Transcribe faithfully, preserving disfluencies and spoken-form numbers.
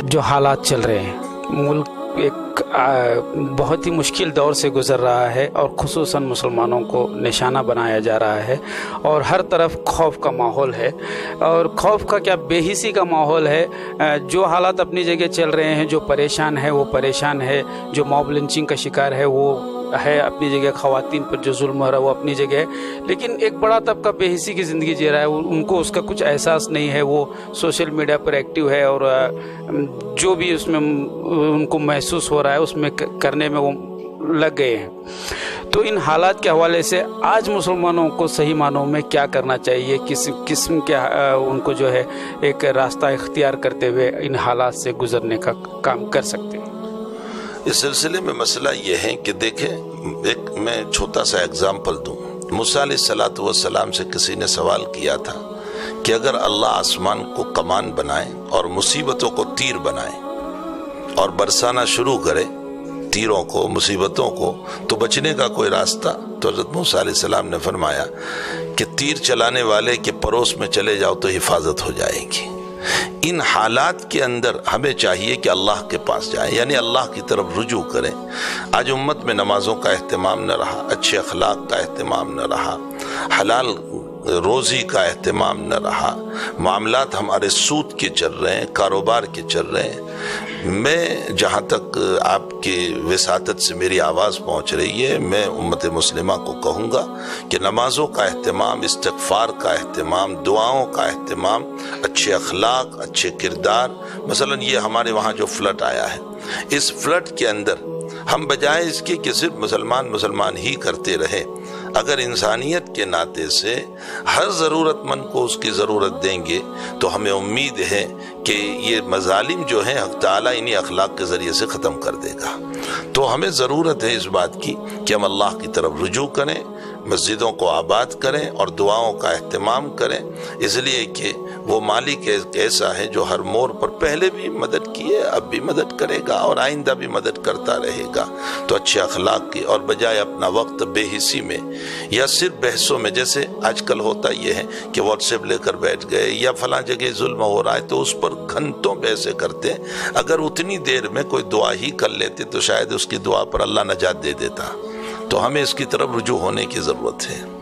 جو حالات چل رہے ہیں، ملک ایک بہت ہی مشکل دور سے گزر رہا ہے اور خصوصاً مسلمانوں کو نشانہ بنایا جا رہا ہے، اور ہر طرف خوف کا ماحول ہے، اور خوف کا کیا بے حسی کا ماحول ہے۔ جو حالات اپنی جگہ چل رہے ہیں، جو پریشان ہے وہ پریشان ہے، جو موب لنچنگ کا شکار ہے وہ ہے اپنی جگہ، خواتین پر جو ظلم ہو رہا ہے وہ اپنی جگہ ہے، لیکن ایک بڑا طبقہ بے حسی کی زندگی جی رہا ہے، ان کو اس کا کچھ احساس نہیں ہے، وہ سوشل میڈیا پر ایکٹیو ہے، اور جو بھی اس میں ان کو محسوس ہو رہا ہے اس میں کرنے میں وہ لگ گئے ہیں۔ تو ان حالات کے حوالے سے آج مسلمانوں کو صحیح معنوں میں کیا کرنا چاہیے، کس قسم کے ان کو جو ہے ایک راستہ اختیار کرتے ہوئے ان حالات سے گزرنے کا کام کر سکتے ہیں؟ اس سلسلے میں مسئلہ یہ ہے کہ دیکھیں، ایک میں چھوٹا سا اگزامپل دوں۔ موسیٰ علیہ الصلوۃ والسلام سے کسی نے سوال کیا تھا کہ اگر اللہ آسمان کو کمان بنائے اور مصیبتوں کو تیر بنائے اور برسانا شروع کرے تیروں کو، مصیبتوں کو، تو بچنے کا کوئی راستہ؟ تو حضرت موسیٰ علیہ السلام نے فرمایا کہ تیر چلانے والے کے پڑوس میں چلے جاؤ تو حفاظت ہو جائے گی۔ ان حالات کے اندر ہمیں چاہیے کہ اللہ کے پاس جائیں، یعنی اللہ کی طرف رجوع کریں۔ آج امت میں نمازوں کا اہتمام نہ رہا، اچھے اخلاق کا اہتمام نہ رہا، حلال روزی کا اہتمام نہ رہا، معاملات ہمارے سود کے چل رہے ہیں، کاروبار کے چل رہے ہیں۔ میں جہاں تک آپ کی وساطت سے میری آواز پہنچ رہی ہے، میں امت مسلمہ کو کہوں گا کہ نمازوں کا اہتمام، استغفار کا اہتمام، دعاؤں کا اہتمام، اچھے اخلاق، اچھے کردار۔ مثلا یہ ہمارے وہاں جو فلڈ آیا ہے، اس فلڈ کے اندر ہم بجائے اس کے کہ صرف مسلمان مسلمان ہی کرتے رہے، اگر انسانیت کے ناطے سے ہر ضرورت مند کو اس کی ضرورت دیں گے تو ہمیں امید ہے کہ یہ مظالم جو ہیں حق تعالیٰ انہی اخلاق کے ذریعے سے ختم کر دے گا۔ تو ہمیں ضرورت ہے اس بات کی کہ ہم اللہ کی طرف رجوع کریں، مسجدوں کو آباد کریں اور دعاؤں کا اہتمام کریں، اس لیے کہ وہ مالک ایسا ہے جو ہر موڑ پر پہلے بھی مدد کی ہے، اب بھی مدد کرے گا اور آئندہ بھی مدد کرتا رہے گا۔ تو اچھے اخلاق کی، اور بجائے اپنا وقت بے حسی میں یا صرف بحثوں میں، جیسے آج کل ہوتا یہ ہے کہ واٹس ایپ لے کر بیٹھ گئے یا فلاں جگہ ظلم ہو رہا ہے تو اس پر گھنٹوں بحثیں کرتے ہیں۔ اگر اتنی دیر میں کوئی دعا ہی کر لیتے تو شاید اس کی دعا پر اللہ نجات دے دیتا۔ تو ہمیں اس کی طرف رجوع ہونے کی ضرورت ہے۔